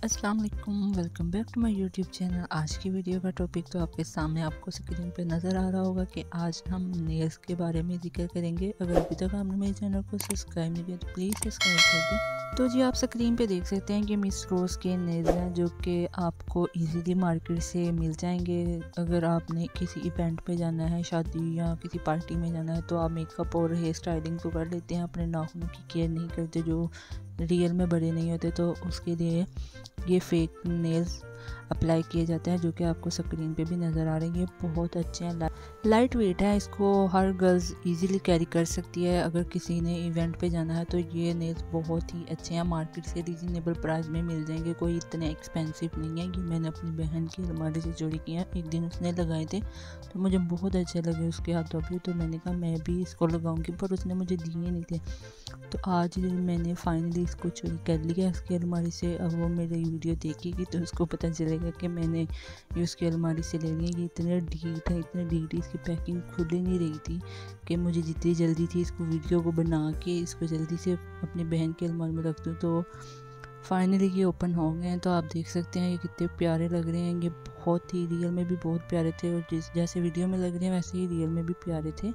अस्सलाम वालेकुम, welcome back to my YouTube channel. आज की वीडियो का टॉपिक तो आपके सामने आपको स्क्रीन पे नज़र आ रहा होगा कि आज हम नेल्स के बारे में जिक्र करेंगे। अगर अभी तक आपने मेरे चैनल को सब्सक्राइब नहीं किया तो प्लीज़ सब्सक्राइब कर दें। तो जी आप स्क्रीन पे देख सकते हैं कि मिस रोज़ के नेल्स हैं जो कि आपको इजीली मार्केट से मिल जाएंगे। अगर आपने किसी इवेंट पे जाना है, शादी या किसी पार्टी में जाना है, तो आप मेकअप और हेयर स्टाइलिंग तो कर लेते हैं, अपने नाखूनों की केयर नहीं करते जो रियल में बड़े नहीं होते, तो उसके लिए ये फेक नेल्स अप्लाई किए जाते हैं जो कि आपको स्क्रीन पे भी नज़र आ रहे हैं। ये बहुत अच्छे हैं, लाइट वेट है, इसको हर गर्ल्स इजीली कैरी कर सकती है। अगर किसी ने इवेंट पे जाना है तो ये नेल्स बहुत ही अच्छे हैं, मार्केट से रीज़नेबल प्राइस में मिल जाएंगे, कोई इतने एक्सपेंसिव नहीं है। ये मैंने अपनी बहन की अलमारी से चोरी किया है, एक दिन उसने लगाए थे तो मुझे बहुत अच्छे लगे उसके हाथों पे, तो मैंने कहा मैं भी इसको लगाऊंगी, पर उसने मुझे दिए नहीं थे। तो आज मैंने फाइनली इसको चोरी कर लिया उसकी अलमारी से। अब वो मेरी वीडियो देखेगी तो उसको पता चलेगा कि मैंने ये उसकी अलमारी से ले लिया। ये इतने ढीठ है, इतने ढीठ, इसकी पैकिंग खुल ही नहीं रही थी कि मुझे जितनी जल्दी थी इसको वीडियो को बना के इसको जल्दी से अपनी बहन की अलमारी में रख दूँ। तो फाइनली ये ओपन हो गए हैं। तो आप देख सकते हैं ये कितने प्यारे लग रहे हैं। ये बहुत ही रियल में भी बहुत प्यारे थे और जैसे वीडियो में लग रहे हैं वैसे ही रियल में भी प्यारे थे।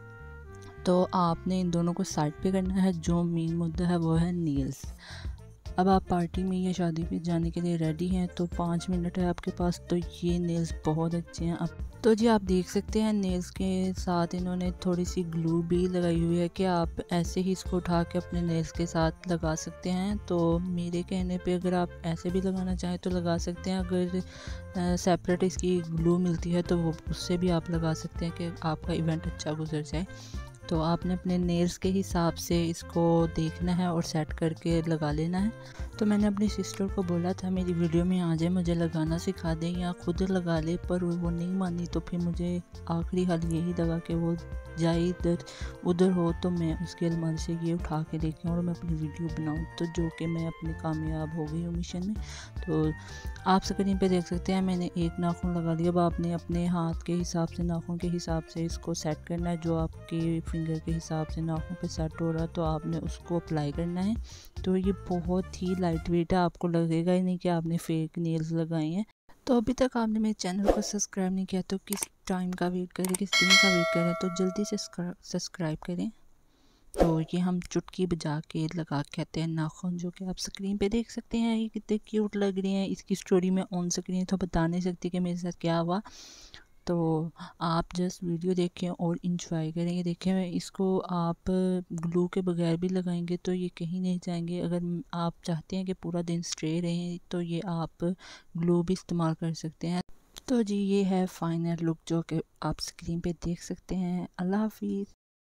तो आपने इन दोनों को साइड पे करना है। जो मेन मुद्दा है वो है नेल्स। अब आप पार्टी में या शादी पे जाने के लिए रेडी हैं तो 5 मिनट है आपके पास, तो ये नेल्स बहुत अच्छे हैं। अब तो जी आप देख सकते हैं नेल्स के साथ इन्होंने थोड़ी सी ग्लू भी लगाई हुई है कि आप ऐसे ही इसको उठा के अपने नेल्स के साथ लगा सकते हैं। तो मेरे कहने पे अगर आप ऐसे भी लगाना चाहें तो लगा सकते हैं, अगर सेपरेट इसकी ग्लू मिलती है तो वो उससे भी आप लगा सकते हैं कि आपका इवेंट अच्छा गुजर जाए। तो आपने अपने नेल्स के हिसाब से इसको देखना है और सेट करके लगा लेना है। तो मैंने अपनी सिस्टर को बोला था मेरी वीडियो में आ जाए, मुझे लगाना सिखा दें या खुद लगा ले, पर वो नहीं मानी। तो फिर मुझे आखिरी हाल यही लगा कि वो जाए इधर उधर हो तो मैं उसकी अलमारी से ये उठा के लेके आऊँ और मैं अपनी वीडियो बनाऊँ, तो जो कि मैं अपने कामयाब हो गई हूँ मिशन में। तो आप स्क्रीन पे देख सकते हैं मैंने एक नाखून लगा लिया। अब आपने अपने हाथ के हिसाब से, नाखून के हिसाब से इसको सेट करना है। जो आपके फिंगर के हिसाब से नाखून पे सेट हो रहा है तो आपने उसको अप्लाई करना है। तो ये बहुत ही लाइट वेट है, आपको लगेगा ही नहीं कि आपने फेक नेल्स लगाए हैं। तो अभी तक आपने मेरे चैनल को सब्सक्राइब नहीं किया तो किस टाइम का वेट करें, किस दिन का वेट करें, तो जल्दी से सब्सक्राइब करें। तो ये हम चुटकी बजा के लगा के आते हैं नाखून, जो कि आप स्क्रीन पे देख सकते हैं। ये कितने क्यूट लग रहे हैं। इसकी स्टोरी में ऑन स्क्रीन तो बता नहीं सकती कि मेरे साथ क्या हुआ, तो आप जस्ट वीडियो देखें और इंजॉय करेंगे। देखें इसको आप ग्लू के बगैर भी लगाएंगे तो ये कहीं नहीं जाएंगे। अगर आप चाहते हैं कि पूरा दिन स्ट्रे रहें तो ये आप ग्लू भी इस्तेमाल कर सकते हैं। तो जी ये है फाइनल लुक जो कि आप स्क्रीन पे देख सकते हैं। अल्लाह हाफिज़।